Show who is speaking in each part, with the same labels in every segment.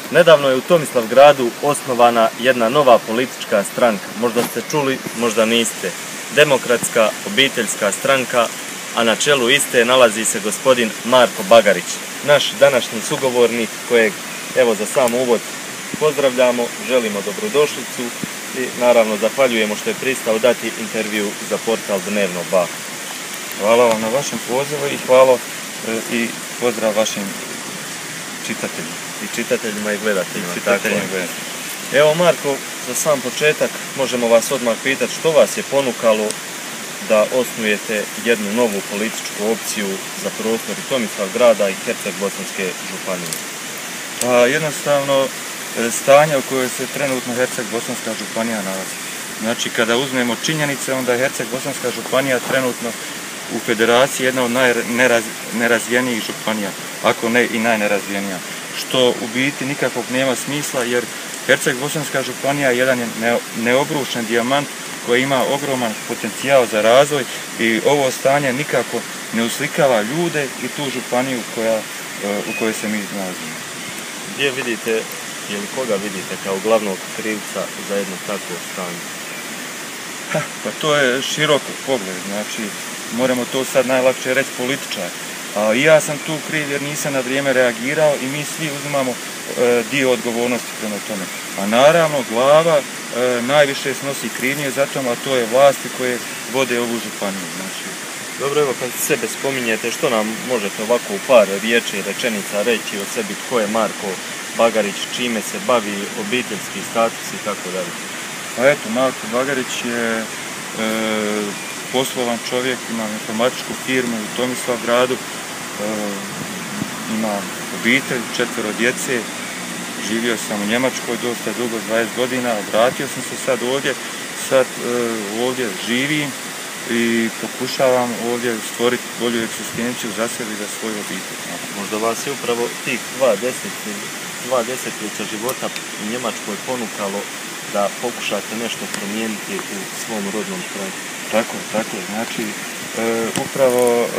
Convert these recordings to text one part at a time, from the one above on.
Speaker 1: Nedavno je u Tomislavgradu osnovana jedna nova politička stranka. Možda ste čuli, možda niste. Demokratska obiteljska stranka, a na čelu iste nalazi se gospodin Marko Bagarić. Naš današnji sugovornik kojeg, evo, za sam uvod pozdravljamo, želimo dobrodošlicu i naravno zahvaljujemo što je pristao dati intervju za portal Dnevno Ba.
Speaker 2: Hvala vam na vašem pozivu i hvala i pozdrav vašim čitateljima.
Speaker 1: I čitateljima i gledateljima. Evo Marko, za sam početak možemo vas odmah pitati što vas je ponukalo da osnujete jednu novu političku opciju za prostor i Tomislavgrada i Herceg-Bosanske županije?
Speaker 2: Pa jednostavno stanje u kojoj se trenutno Herceg-Bosanska županija nalazi. Znači kada uzmemo činjenice, onda je Herceg-Bosanska županija trenutno u federaciji jedna od najnerazvijenijih županija, ako ne i najnerazvijenija. Što u biti nikakvog nema smisla jer Herceg-Bosanska županija jedan je neobrušen dijamant koji ima ogroman potencijal za razvoj i ovo stanje nikako ne uslikava ljude i tu županiju u kojoj se mi nalazimo.
Speaker 1: Gdje vidite ili koga vidite kao glavnog krivca za jedno takvo stanje?
Speaker 2: Pa to je širok pogled, znači moramo to sad najlakše reći političar. A i ja sam tu kriv jer nisam na vrijeme reagirao i mi svi uzimamo dio odgovornosti prema tome. A naravno glava najviše snosi krivnje za tom, a to je vlasti koje vode ovu županiju. Znači.
Speaker 1: Dobro, evo kad sebe spominjete, što nam možete ovako u par riječi i rečenica reći o sebi, tko je Marko Bagarić, čime se bavi, obiteljski status i tako dalje?
Speaker 2: Pa eto, Marko Bagarić je poslovan čovjek, imam informatičku firmu u Tomislavgradu, imam obitelj, 4 djece, živio sam u Njemačkoj dosta dugo, 20 godina, vratio sam se sad ovdje živim i pokušavam ovdje stvoriti bolju egzistenciju za sebe i za svoju obitelj.
Speaker 1: Možda vas je upravo tih dva desetljeća života u Njemačkoj ponukalo da pokušate nešto promijeniti u svom rodnom kraju.
Speaker 2: Tako, znači upravo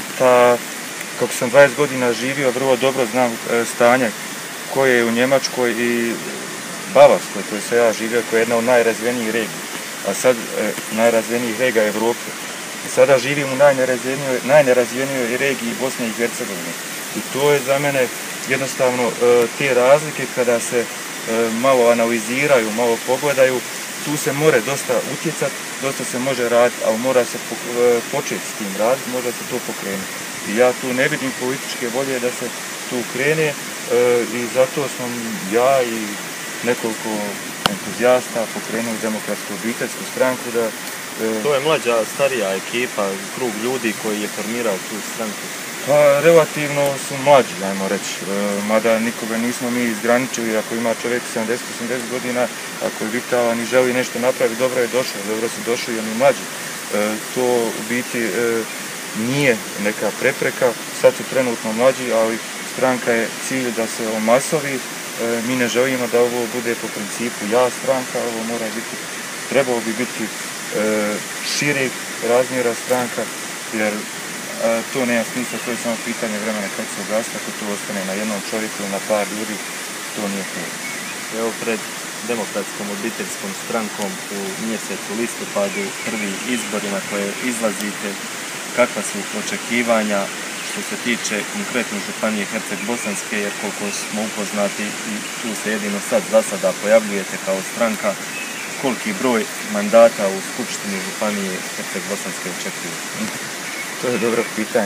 Speaker 2: kako sam 20 godina živio, vrlo dobro znam stanje koje je u Njemačkoj i Bavarskoj, koje sam ja živio, koja je jedna od najrazvijenijih regija, a sad najrazvijenijih regija Evrope. Sada živim u najnerazvijenijoj regiji Bosne i Hercegovine. I to je za mene jednostavno te razlike kada se malo analiziraju, malo pogledaju, tu se more dosta utjecati, dosta se može raditi, ali mora se početi s tim raditi, može se to pokrenuti. I ja tu ne vidim političke volje da se tu krene i zato sam ja i nekoliko entuzijasta pokrenuli Demokratsku obiteljsku stranku da...
Speaker 1: To je mlađa, starija ekipa, krug ljudi koji je formirao tu stranku.
Speaker 2: Pa relativno su mlađi, ajmo reći, mada nikoga nismo mi izgraničili, ako ima čovjek 70-80 godina, ako je vitalan i želi nešto napraviti, dobro je došao, dobro su došli i oni mlađi. To u biti nije neka prepreka, sad su trenutno mlađi, ali stranka je cilj da se omasovi, mi ne želimo da ovo bude po principu ja stranka, ovo mora biti, trebalo bi biti šireg razmjera stranka, jer to nema smisla, to je samo pitanje vremena kad se ugasi, ako to ostane na jednom čovjeku ili na par ljudi, to nije pravo.
Speaker 1: Evo pred Demokratskom obiteljskom strankom u mjesecu listopadu, prvi izbori na koje izlazite, kakva su očekivanja što se tiče konkretno županije Herceg-Bosanske, jer koliko smo upoznati i tu se jedino sad za sada pojavljujete kao stranka, koliki broj mandata u Skupštini županije Herceg-Bosanske očekuju?
Speaker 2: To je dobro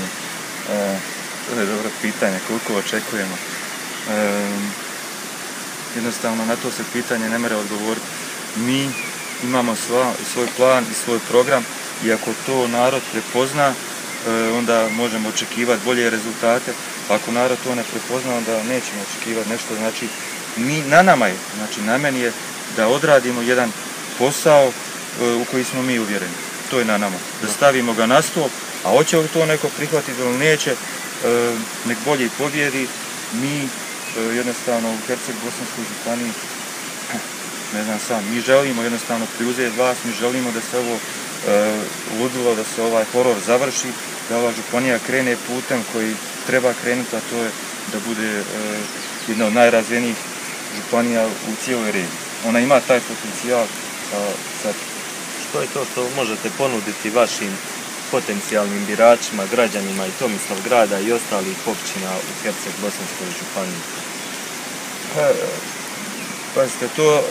Speaker 2: pitanje. Koliko očekujemo? Jednostavno na to se pitanje ne može odgovoriti. Mi imamo svoj plan i svoj program i ako to narod prepozna, onda možemo očekivati bolje rezultate. Ako narod to ne prepozna, onda nećemo očekivati nešto. Znači, na nama je, znači na meni je da odradimo jedan posao u koji smo mi uvjereni. To je na nama. Da stavimo ga na stol, a hoće li to neko prihvatiti ili neće, nek bolje pobjedi. Mi jednostavno u Herceg-Bosanskoj županiji, ne znam sam, mi želimo jednostavno preuzeti vlast, mi želimo da se ovo ludilo, da se ovaj horor završi, da ova županija krene putem koji treba krenuti, a to je da bude jedna od najrazvijenijih županija u cijeloj regiji. Ona ima taj potencijal. Sad.
Speaker 1: Što je to što možete ponuditi vašim potencijalnim biračima, građanima i Tomislavgrada i ostalih općina u Herceg-Bosanskoj županiji?
Speaker 2: Pazite,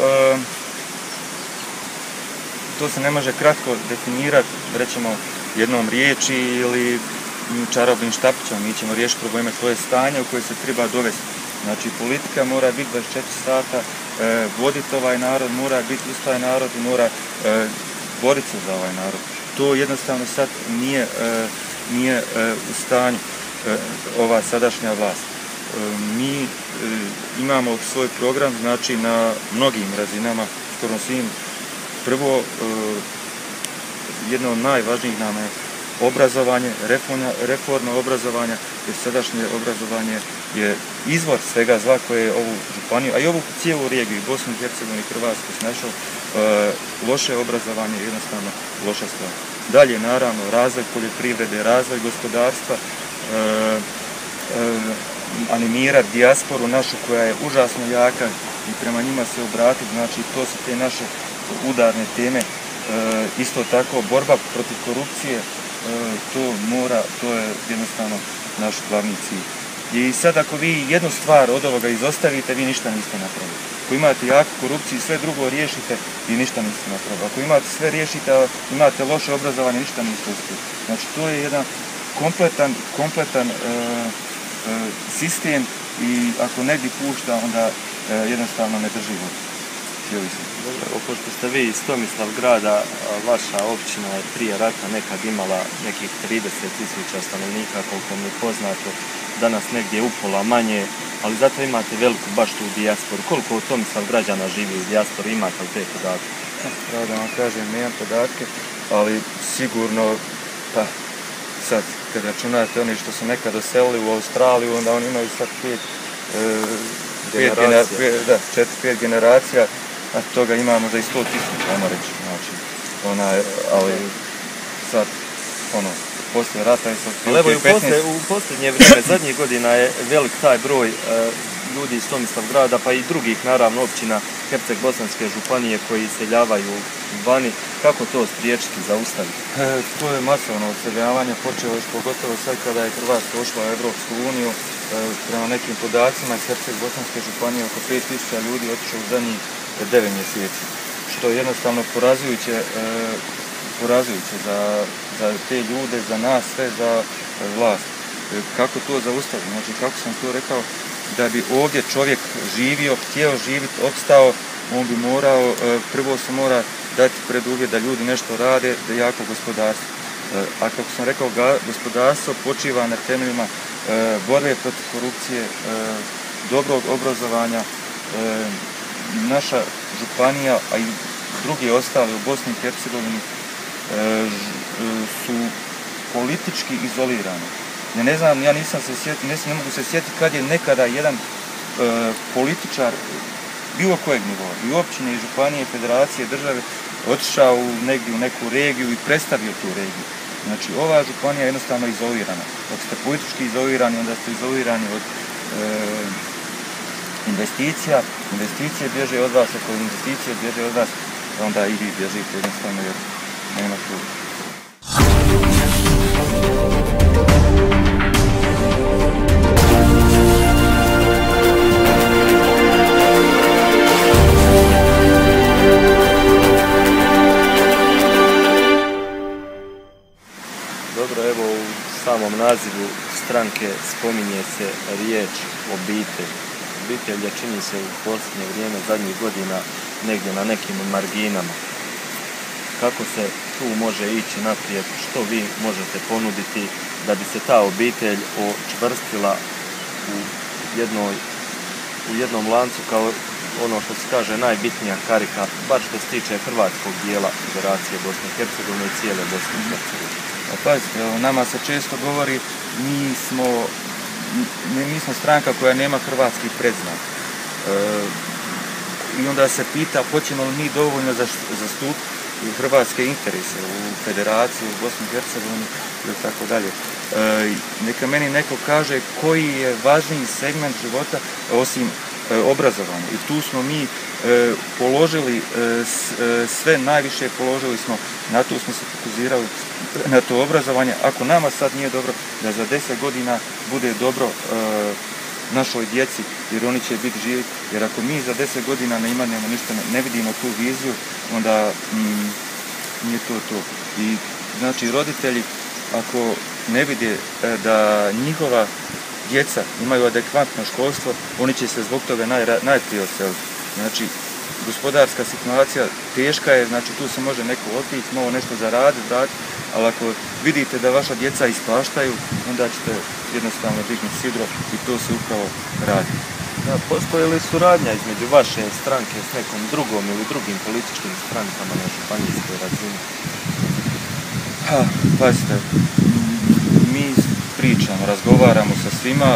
Speaker 2: to se ne može kratko definirati, rećemo, jednom riječi ili čarobnim štapićom. Mi ćemo riješiti probleme, to je stanje u koje se treba dovesti. Znači, politika mora biti 24 sata, voditi ovaj narod, mora biti uz taj narod i mora boriti se za ovaj narod. To jednostavno sad nije u stanju ova sadašnja vlast. Mi imamo svoj program, znači na mnogim razinama, skoro svim. Prvo, jedno od najvažnijih nam je obrazovanje, reforma obrazovanja, jer sadašnje obrazovanje je izvor svega zla koje je ovu županiju, a i ovu cijelu regiju, Bosnu i Hercegovinu i Hrvatsku snašao. Loše obrazovanje je jednostavno loša stvar. Dalje, naravno, razvoj poljoprivrede, razvoj gospodarstva, animirati dijasporu našu koja je užasno jaka i prema njima se obratiti, znači to su te naše udarne teme. Isto tako, borba protiv korupcije, to je jednostavno naš glavni cilj. I sad ako vi jednu stvar od ovoga izostavite, vi ništa niste napravili. Ako imate jaku korupciju i sve drugo riješite, vi ništa niste napravili. Ako imate sve riješite, a imate loše obrazovanje, ništa niste uspjeli. Znači to je jedan kompletan sistem i ako negdje pušta, onda jednostavno ne drži vodu.
Speaker 1: Dobro, pošto ste vi iz Tomislavgrada, vaša općina je prije rata nekad imala nekih 30.000 stanovnika, koliko mi je poznato, danas negdje upola manje, ali zato imate veliku baš tu dijasporu. Koliko Tomislavgrađana živi u dijaspori, imate li te podatke?
Speaker 2: Pravo da vam kažem, nemam podatke, ali sigurno, pa sad, kad računate oni što su nekad doselili u Australiju, onda oni imaju sad 4-5 generacija, a toga ima možda i 100.000, ajmo reći, znači, ali sad, poslije rata je sad...
Speaker 1: Ali evo i u posljednje vrijeme, zadnjih godina je velik taj broj ljudi iz Tomislavgrada, pa i drugih, naravno, općina Herceg-Bosanske županije koji iseljavaju vani. Kako to spriječiti, zaustaviti?
Speaker 2: To je masovno odseljavanje, počelo još pogotovo sad kada je Hrvatska ušla u Europsku uniju. Prema nekim podacima iz Herceg-Bosanske županije oko 5.000 ljudi otišlo u zadnjih 9 mjeseci, što je jednostavno porazujuće za te ljude, za nas, sve za vlast. Kako to zaustaviti? Znači, kako sam to rekao, da bi ovdje čovjek živio, htio živjeti, opstao, on bi morao, prvo se mora dati preduvjet da ljudi nešto rade, da je jako gospodarstvo. A kako sam rekao, gospodarstvo počiva na temeljima borbe protiv korupcije, dobrog obrazovanja. Naša županija, a i drugi ostali u Bosni i Hercegovini su politički izolirani. Ja ne znam, ja ne mogu se sjetiti kad je nekada jedan političar bilo kojeg nivoa, i općine, i županije, i federacije, države, otišao negdje u neku regiju i predstavio tu regiju. Znači, ova županija je jednostavno izolirana. Ako ste politički izolirani, onda ste izolirani od investicije bježe od vas, ako investicije bježe od vas, onda i vi bježite jednostavno jer nema tu.
Speaker 1: Dobro, evo u samom nazivu stranke spominje se riječ obitelj. Obitelj je, čini se, u posljednje vrijeme, zadnjih godina, negdje na nekim marginama. Kako se tu može ići naprijed, što vi možete ponuditi da bi se ta obitelj očvrstila u jednom lancu kao ono što se kaže najbitnija karika, bar što se tiče hrvatskog dijela Federacije Bosne i Hercegovine i cijele Bosne i Hercegovine?
Speaker 2: Pazite, nama se često govori mi smo stranka koja nema hrvatski predznak. I onda se pita hoćemo li mi dovoljno zastupiti hrvatske interese u Federaciji, u Bosni i Hercegovini ili tako dalje. Neka meni neko kaže koji je važniji segment života osim obrazovanje. I tu smo mi položili sve najviše, položili smo, na to smo se fokusirali, na to obrazovanje. Ako nama sad nije dobro, da za 10 godina bude dobro našoj djeci, jer oni će biti živi. Jer ako mi za 10 godina ne imamo ništa, ne vidimo tu viziju, onda nije to. I znači roditelji, ako ne vide da njihova djeca imaju adekvatno školstvo, oni će se zbog toga najprije odseliti. Znači, gospodarska situacija teška je, znači tu se može neko otići, malo nešto zaraditi, ali ako vidite da vaša djeca ispaštaju, onda ćete jednostavno dignuti sidro i to se upravo radi.
Speaker 1: Da, postoji li suradnja između vaše stranke s nekom drugom ili drugim političkim strankama na županijskoj razini?
Speaker 2: Pazite, mi pričamo, razgovaramo sa svima,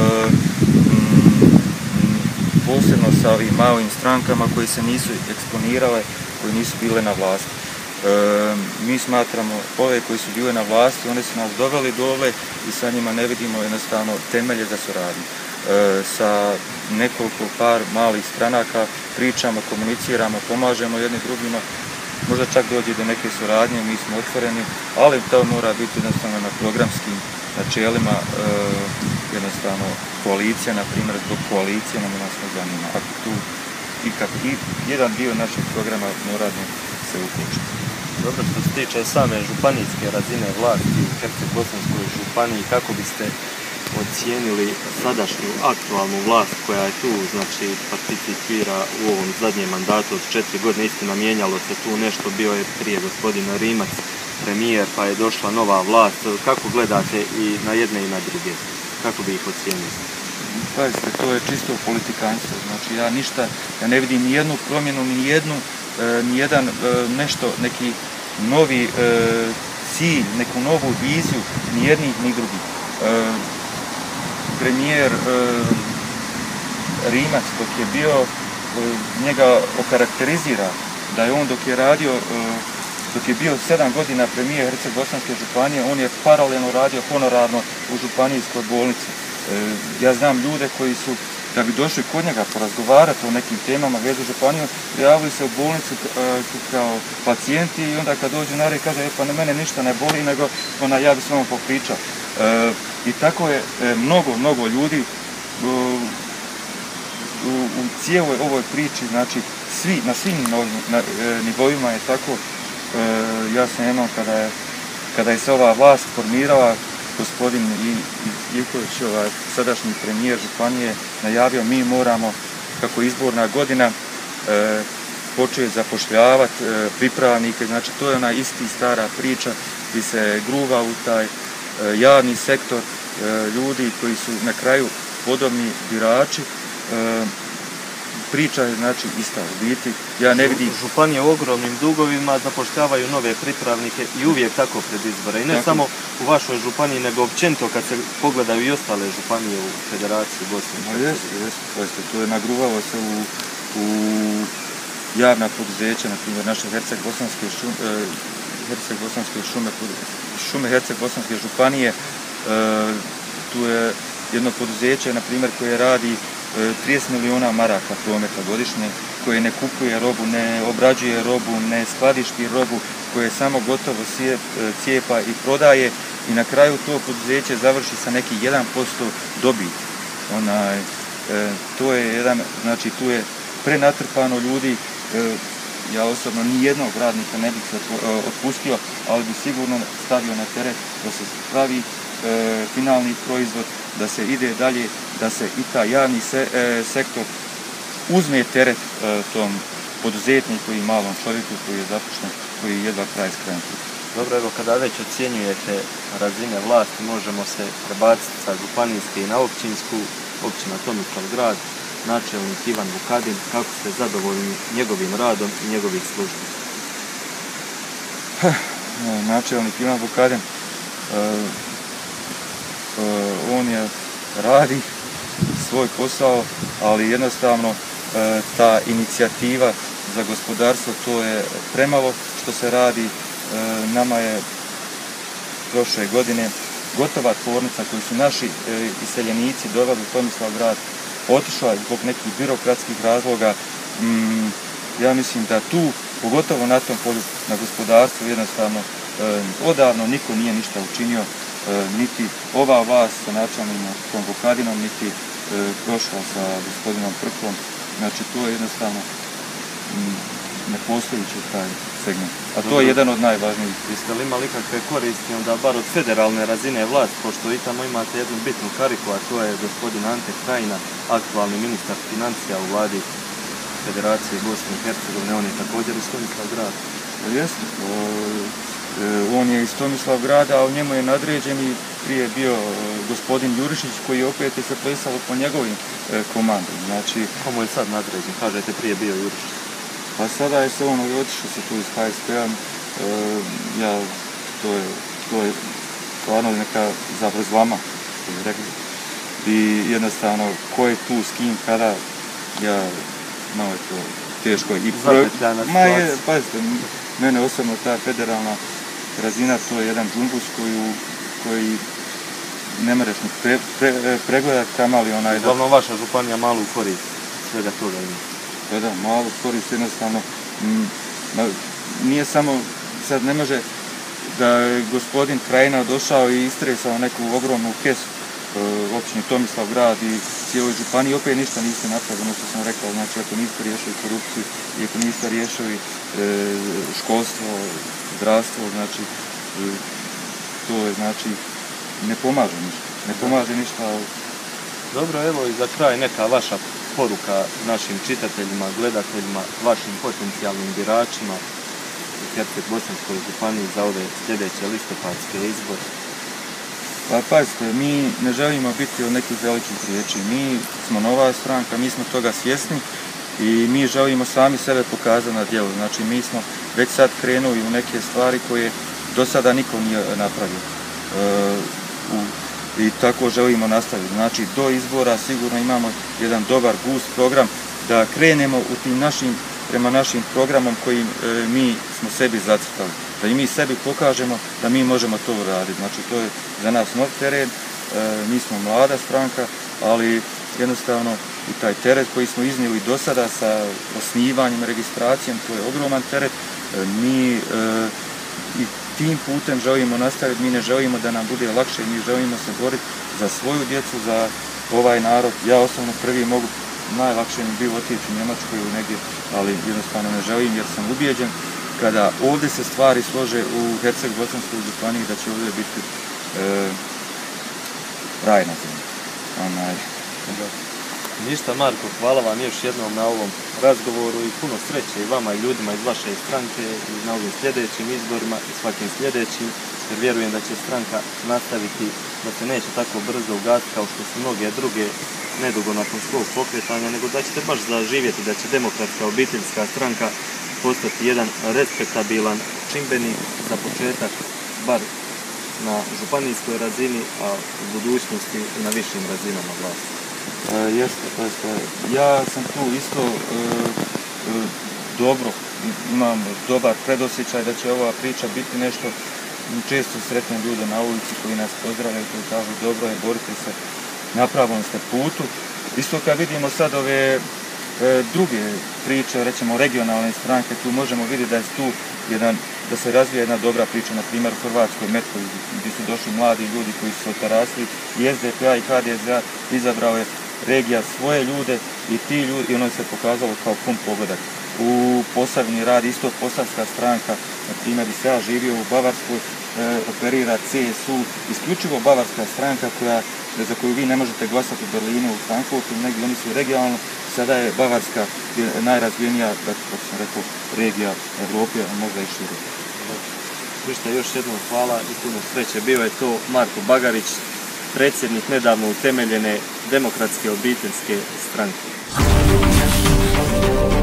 Speaker 2: posebno sa ovim malim strankama koji se nisu eksponirale, koji nisu bile na vlasti. Mi smatramo ove koji su bile na vlasti, one su nas doveli dole i sa njima ne vidimo jednostavno temelje za suradnju. Sa nekoliko par malih stranaka pričamo, komuniciramo, pomažemo jedni drugima, možda čak dođe do neke suradnje, mi smo otvoreni, ali to mora biti jednostavno na programskim načelima, jednostavno koalicija, na primjer, zbog koalicije nas ne zanima. Ako tu i jedan dio našeg programa mora se uključiti.
Speaker 1: Dobro, što se tiče same županijske razine vlasti u Herceg-Bosanskoj županiji, kako biste ocijenili sadašnju aktualnu vlast koja je tu, znači participira u ovom zadnjem mandatu od 4 godine, istina mijenjalo se tu nešto, bio je prije gospodin Rimac premijer, pa je došla nova vlast. Kako gledate i na jedne i na druge? Kako bi ih ocijenili?
Speaker 2: Pazite, to je čisto politikanstvo. Znači ja ne vidim ni jednu promjenu, ni jedan nešto, neki novi cilj, neku novu viziju, ni jednih ni drugih. Premijer Rimac dok je bio, njega okarakterizira da je on dok je radio, dok je bio 7 godina premijer Herceg-Bosanske županije, on je paralelno radio honorarno u županijskoj bolnici. Ja znam ljude koji su, da bi došli kod njega porazgovarati o nekim temama vezu županiju, prijavili se u bolnicu kao pacijenti i onda kad dođu na red kaže, pa na mene ništa ne boli, nego ja bi s vama popričao. I tako je mnogo ljudi u cijeloj ovoj priči, znači na svim nivoima je tako. Ja sam jednom kada je se ova vlast formirala, gospodin Ivković, sadašnji premijer županije, najavio mi moramo, kako je izborna godina, početi zapošljavati pripravnike, znači to je ona isti stara priča gdje se gruva u taj javni sektor, ljudi koji su na kraju podobni birači. Priča je znači ista u biti. Ja ne vidim.
Speaker 1: Županije u ogromnim dugovima zapošljavaju nove pripravnike i uvijek tako pred izbore. I ne samo u vašoj županiji, nego općenito kad se pogledaju i ostale županije u Federaciji Bosne i Hercegovine.
Speaker 2: Jeste, to je nagruvalo se u javna poduzeća, na primjer naše Herceg-Bosanske šume Herceg-Bosanske županije. Tu je jedno poduzeće, na primjer, koje radi 30 milijuna maraka prometa godišnje, koje ne kupuje robu, ne obrađuje robu, ne skladišti robu, koje samo gotovo cijepa i prodaje i na kraju to poduzeće završi sa neki 1% dobiti. To je znači tu je prenatrpano ljudi. Ja osobno ni jednog radnika ne bih se otpustio, ali bi sigurno stavio na teret da se pravi finalni proizvod, da se ide dalje, da se i taj javni sektor uzme teret tom poduzetniku i malom čovjeku koji je zapošljen, koji jedva kraj s krajem.
Speaker 1: Dobro, evo kada već ocjenjujete razine vlasti, možemo se prebaciti sa županijske i na općinsku, općina Tomislavgrad, načelnik Ivan Vukadin, kako ste zadovoljni njegovim radom i njegovih službi?
Speaker 2: Načelnik Ivan Vukadin, on radi svoj posao, ali jednostavno ta inicijativa za gospodarstvo, to je premalo što se radi. Nama je prošle godine gotova tvornica koju su naši iseljenici doveli u Tomislavgrad, otišla zbog nekih birokratskih razloga. Ja mislim da tu, pogotovo na tom polju, na gospodarstvu, jednostavno odavno niko nije ništa učinio, niti ova vlast sa načelnikom Vukadinom, niti prošla sa gospodinom Prkom. Znači to je jednostavno nepostojići taj segment. A to je jedan od najvažnijih.
Speaker 1: Jeste li imali kakve koristi onda bar od federalne razine vlasti, pošto i tamo imate jednu bitnu kariku, a to je gospodin Ante Krajina, aktualni ministar financija u vladi Federacije Bosne i Hercegovine, on je također iz Tomislavgrada.
Speaker 2: Jeste. On je iz Tomislavgrada, a u njemu je nadređeni prije bio gospodin Jurišić, koji opet je se plesalo po njegovim komandom. Znači,
Speaker 1: komu je sad nadređen? Kažete prije bio Jurišić.
Speaker 2: Pa sada je se on otišao se tu iz HSP-a, to je stvarno neka zavrzlama, što bi rekli. I jednostavno, ko je tu, s kim, kada, malo je to teško.
Speaker 1: Zapetljana situacija.
Speaker 2: Pazite, mene osobno ta federalna razina, to je jedan džumbus koji ne mereš ni pregledat, kamali onaj...
Speaker 1: Uglavnom vaša županija malu korist svega toga ima.
Speaker 2: Da, malo korist jednostavno, nije samo, sad ne može da je gospodin Krajina došao i istresao neku ogromnu kesu općini Tomislavgrad i cijeloj županiji, opet ništa niste napravili, ono što sam rekao, znači ako niste riješili korupciju i ako niste riješili školstvo, zdravstvo, znači to je, znači, ne pomaže ništa.
Speaker 1: Dobro, evo i za kraj neka vaša poruka našim čitateljima, gledateljima, vašim potencijalnim biračima u Herceg-Bosanskoj županiji za ove sljedeće listopadske izbore.
Speaker 2: Pa pazite, mi ne želimo biti od nekih velikih riječi. Mi smo nova stranka, mi smo toga svjesni i mi želimo sami sebe pokazati na djelu. Znači mi smo već sad krenuli u neke stvari koje do sada niko nije napravio. I tako želimo nastaviti. Znači do izbora sigurno imamo jedan dobar gust program da krenemo u tim prema našim programom koji mi smo sebi zacrtali. Da i mi sebi pokažemo da mi možemo to uraditi. Znači to je za nas nov teren, mi smo mlada stranka, ali jednostavno i taj teret koji smo iznijeli do sada sa osnivanjem, registracijom, to je ogroman teret. Mi i tim putem želimo nastaviti, mi ne želimo da nam bude lakše, mi želimo se boriti za svoju djecu, za ovaj narod. Ja osobno prvi mogu, najlakše mi bilo otići u Njemačku ili negdje, ali jednostavno ne želim jer sam ubijeđen kada ovdje se stvari slože u Herceg-Bosanskoj županiji da će ovdje biti raj na zemlji.
Speaker 1: Ništa, Marko, hvala vam još jednom na ovom razgovoru i puno sreće i vama i ljudima iz vaše stranke na ovim sljedećim izborima i svakim sljedećim, jer vjerujem da će stranka nastaviti, da se neće tako brzo ugasiti kao što su mnoge druge nedugo nakon svog pokretanja, nego da ćete baš zaživjeti, da će Demokratska obiteljska stranka postati jedan respektabilan čimbenik za početak, bar na županijskoj razini, a u budućnosti i na višim razinama vlasti.
Speaker 2: Jeste. Ja sam tu isto dobro, imam dobar predosjećaj da će ova priča biti nešto. Često sretnem ljude na ulici koji nas pozdravljaju, koji kažu dobro je, borite se, na pravom ste putu. Isto kad vidimo sad ove druge priče, recimo regionalne stranke, tu možemo vidjeti da je tu da se razvija jedna dobra priča, na primjer u Hrvatskoj Metkovi, gdje su došli mladi ljudi koji su otarasli i SDP-a i HDZ-a izabrao je regija svoje ljude i ti ljudi, i ono se pokazalo kao pun pogodak. U Posavini radi isto posavska stranka, na primjer i ja živio u Bavarskoj, operira CSU, isključivo bavarska stranka za koju vi ne možete glasati u Berlinu, u Frankfurtu, negdje oni su regionalno, sada je Bavarska najrazvijenija, kako sam rekao, regija Evrope, a možda i šire.
Speaker 1: Ništa, još jednom hvala i puno sreće. Bio je to Marko Bagarić, predsjednik nedavno utemeljene Demokratske obiteljske stranke.